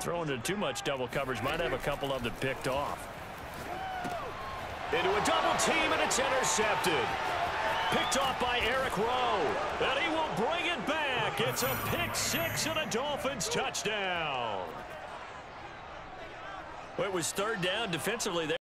Throwing into too much double coverage might have a couple of them picked off. Into a double team, and it's intercepted. Picked off by Eric Rowe. And he will bring it back. It's a pick six and a Dolphins touchdown. Well, it was third down defensively there.